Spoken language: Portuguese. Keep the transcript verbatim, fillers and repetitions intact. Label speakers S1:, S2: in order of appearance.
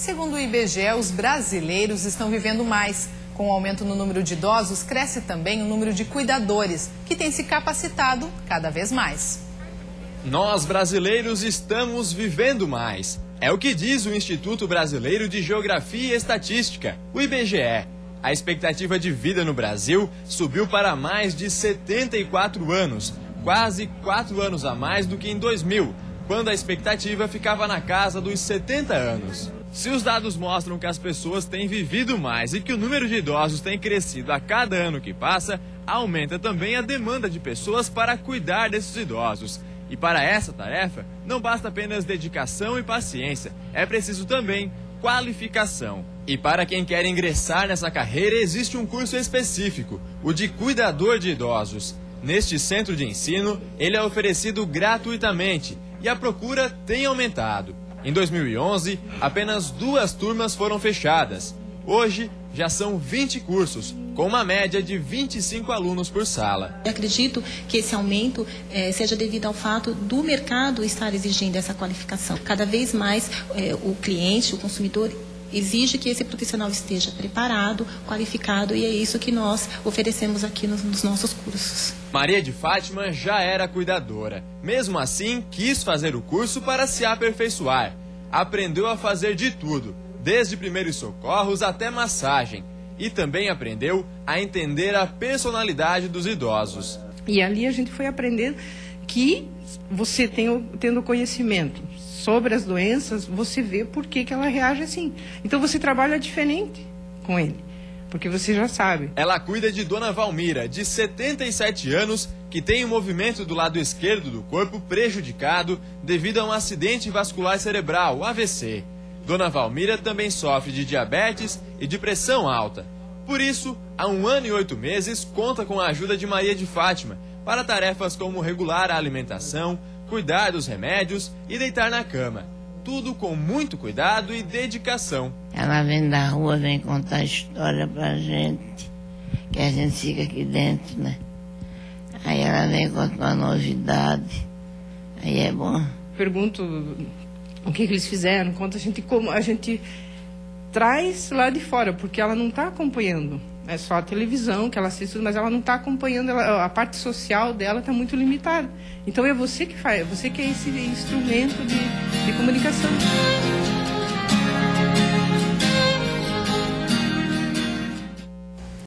S1: Segundo o I B G E, os brasileiros estão vivendo mais. Com o aumento no número de idosos, cresce também o número de cuidadores, que tem se capacitado cada vez mais.
S2: Nós, brasileiros, estamos vivendo mais. É o que diz o Instituto Brasileiro de Geografia e Estatística, o I B G E. A expectativa de vida no Brasil subiu para mais de setenta e quatro anos, quase quatro anos a mais do que em dois mil, quando a expectativa ficava na casa dos setenta anos. Se os dados mostram que as pessoas têm vivido mais e que o número de idosos tem crescido a cada ano que passa, aumenta também a demanda de pessoas para cuidar desses idosos. E para essa tarefa, não basta apenas dedicação e paciência, é preciso também qualificação. E para quem quer ingressar nessa carreira, existe um curso específico, o de cuidador de idosos. Neste centro de ensino, ele é oferecido gratuitamente e a procura tem aumentado. Em dois mil e onze, apenas duas turmas foram fechadas. Hoje, já são vinte cursos, com uma média de vinte e cinco alunos por sala.
S3: Eu acredito que esse aumento eh, seja devido ao fato do mercado estar exigindo essa qualificação. Cada vez mais eh, o cliente, o consumidor, exige que esse profissional esteja preparado, qualificado, e é isso que nós oferecemos aqui nos, nos nossos cursos.
S2: Maria de Fátima já era cuidadora. Mesmo assim, quis fazer o curso para se aperfeiçoar. Aprendeu a fazer de tudo, desde primeiros socorros até massagem. E também aprendeu a entender a personalidade dos idosos.
S4: E ali a gente foi aprendendo que você tem, tendo conhecimento sobre as doenças, você vê por que, que ela reage assim. Então você trabalha diferente com ele, porque você já sabe.
S2: Ela cuida de Dona Valmira, de setenta e sete anos, que tem o movimento do lado esquerdo do corpo prejudicado devido a um acidente vascular cerebral, A V C. Dona Valmira também sofre de diabetes e de pressão alta. Por isso, há um ano e oito meses, conta com a ajuda de Maria de Fátima para tarefas como regular a alimentação, cuidar dos remédios e deitar na cama. Tudo com muito cuidado e dedicação.
S5: Ela vem da rua, vem contar história pra gente, que a gente fica aqui dentro, né? Aí ela vem contar uma novidade, aí é bom.
S4: Pergunto o que, que eles fizeram, conta a gente como a gente traz lá de fora, porque ela não está acompanhando. É só a televisão que ela assiste, mas ela não está acompanhando, ela, a parte social dela está muito limitada. Então é você que faz, você que é esse instrumento de, de comunicação.